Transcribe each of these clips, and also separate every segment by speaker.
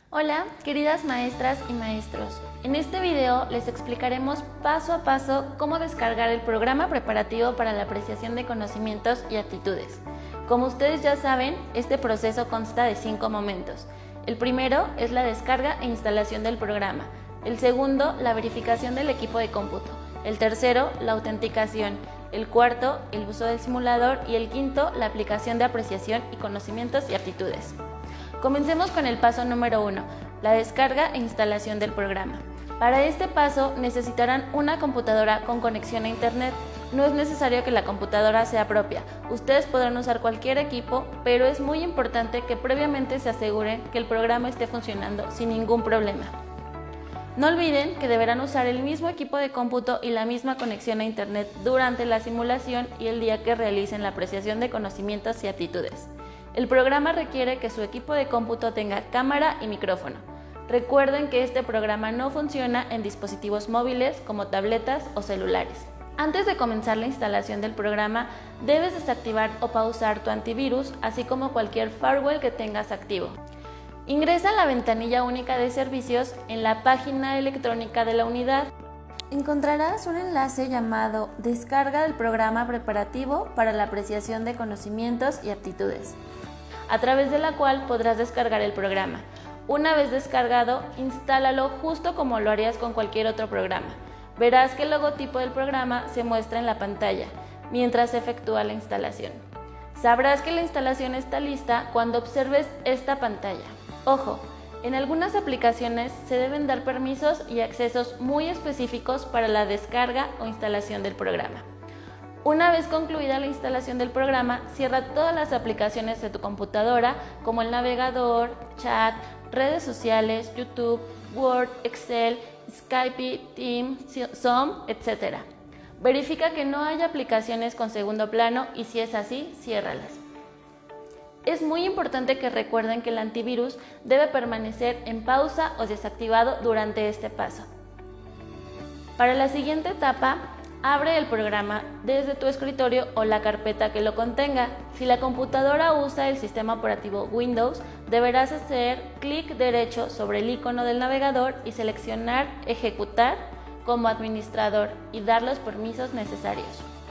Speaker 1: Hola, queridas maestras y maestros. En este video les explicaremos paso a paso cómo descargar el programa preparativo para la apreciación de conocimientos y aptitudes. Como ustedes ya saben, este proceso consta de 5 momentos. El primero es la descarga e instalación del programa. El segundo, la verificación del equipo de cómputo. El tercero, la autenticación. El cuarto, el uso del simulador. Y el quinto, la aplicación de apreciación y conocimientos y aptitudes. Comencemos con el paso número 1, la descarga e instalación del programa. Para este paso necesitarán una computadora con conexión a internet. No es necesario que la computadora sea propia. Ustedes podrán usar cualquier equipo, pero es muy importante que previamente se aseguren que el programa esté funcionando sin ningún problema. No olviden que deberán usar el mismo equipo de cómputo y la misma conexión a internet durante la simulación y el día que realicen la apreciación de conocimientos y aptitudes. El programa requiere que su equipo de cómputo tenga cámara y micrófono. Recuerden que este programa no funciona en dispositivos móviles como tabletas o celulares. Antes de comenzar la instalación del programa, debes desactivar o pausar tu antivirus, así como cualquier firewall que tengas activo. Ingresa a la ventanilla única de servicios en la página electrónica de la unidad. Encontrarás un enlace llamado Descarga del programa preparativo para la apreciación de conocimientos y aptitudes, a través de la cual podrás descargar el programa. Una vez descargado, instálalo justo como lo harías con cualquier otro programa. Verás que el logotipo del programa se muestra en la pantalla mientras se efectúa la instalación. Sabrás que la instalación está lista cuando observes esta pantalla. Ojo, en algunas aplicaciones se deben dar permisos y accesos muy específicos para la descarga o instalación del programa. Una vez concluida la instalación del programa, cierra todas las aplicaciones de tu computadora, como el navegador, chat, redes sociales, YouTube, Word, Excel, Skype, Teams, Zoom, etc. Verifica que no haya aplicaciones con segundo plano y si es así, ciérralas. Es muy importante que recuerden que el antivirus debe permanecer en pausa o desactivado durante este paso. Para la siguiente etapa, abre el programa desde tu escritorio o la carpeta que lo contenga. Si la computadora usa el sistema operativo Windows, deberás hacer clic derecho sobre el icono del navegador y seleccionar Ejecutar como administrador y dar los permisos necesarios.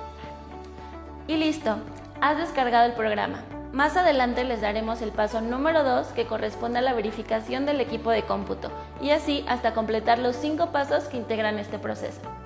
Speaker 1: Y listo, has descargado el programa. Más adelante les daremos el paso número 2 que corresponde a la verificación del equipo de cómputo y así hasta completar los 5 pasos que integran este proceso.